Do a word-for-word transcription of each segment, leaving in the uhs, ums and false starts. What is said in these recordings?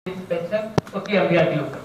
उसकी अभियान होगा।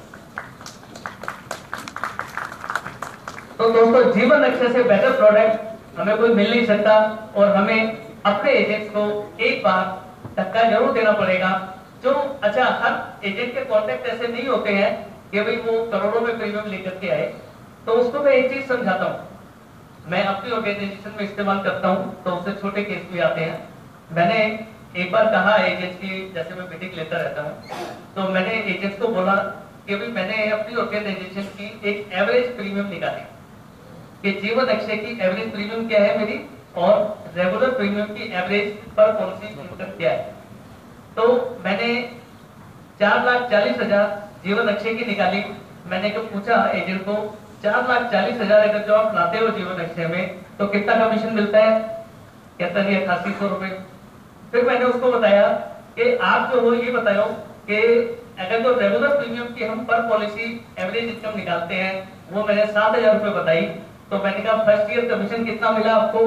तो दोस्तों, जीवन अक्षय से बेटर प्रोडक्ट हमें कोई मिल नहीं सकता और हमें अपने एजेंट को एक बार धक्का जरूर देना पड़ेगा। जो अच्छा, हर एजेंट के कॉन्टेक्ट ऐसे नहीं होते हैं कि भाई वो करोड़ों में प्रीमियम लेकर के आए। तो उसको मैं एक चीज समझाता हूँ, मैं अपनी ऑर्गेनाइजेशन में इस्तेमाल करता हूँ, तो उससे छोटे केस भी आते हैं। मैंने एक बार कहा एजेंट की, जैसे मैं मीटिंग लेता रहता हूँ, तो मैंने एजेंट को बोला कि भाई मैंने अपनी ऑर्गेनाइजेशन की एक एवरेज प्रीमियम निकाली कि जीवन अक्षय की एवरेज प्रीमियम क्या है मेरी और रेगुलर प्रीमियम की एवरेज पर पॉलिसी इनकम क्या है। तो मैंने चार लाख चालीस हजार जीवन अक्षय की निकाली। मैंने जब पूछा एजेंट को, चार लाख चालीस हजार अगर जो आप लाते हो जीवन अक्षय में तो कितना कमीशन मिलता है? कहता है अठासी सौ रुपए। फिर मैंने उसको बताया कि आप जो हो ये बताओ कि अगर जो रेगुलर प्रीमियम की हम पर पॉलिसी एवरेज इनकम निकालते हैं वो मैंने सात हजार रुपए बताई। तो मैंने कहा फर्स्ट ईयर कमीशन कितना मिला आपको?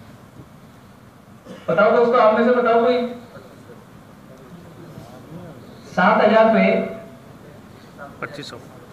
बताओ दोस्तों, आप में से बताओ कोई। सात हजार पे पच्चीस सौ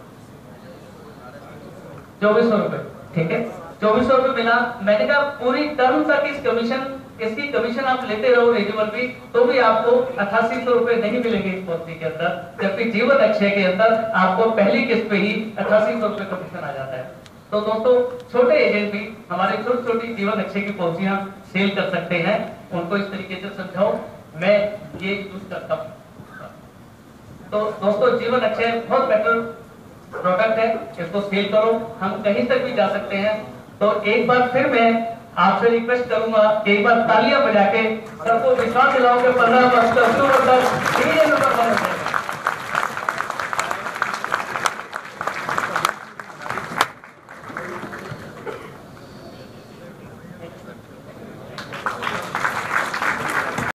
चौबीस सौ रुपए, ठीक है, चौबीस सौ रुपए मिला। मैंने कहा पूरी टर्म तक इस कमीशन इसकी कमीशन आप लेते रहो रेजिबल भी, तो भी आपको अठासी सौ रुपए नहीं मिलेंगे इस पॉलिसी के अंदर, जबकि जीवन अक्षय के अंदर आपको पहली किस्त पे ही अठासी सौ रुपए कमीशन आ जाता है। तो दोस्तों, छोटे एजेंट भी हमारे छोटी छोटी जीवन अक्षय की पॉलिसियां सेल कर सकते हैं। उनको इस तरीके से समझाओ, मैं ये यूज करता हूँ। तो दोस्तों, जीवन अक्षय बहुत बेटर प्रोडक्ट है, इसको सेल करो, हम कहीं तक भी जा सकते हैं। तो एक बार फिर मैं आपसे रिक्वेस्ट करूंगा कि एक बार तालियां बजा के सबको विश्वास दिलाओ कि पंद्रह वर्ष का शुरू होकर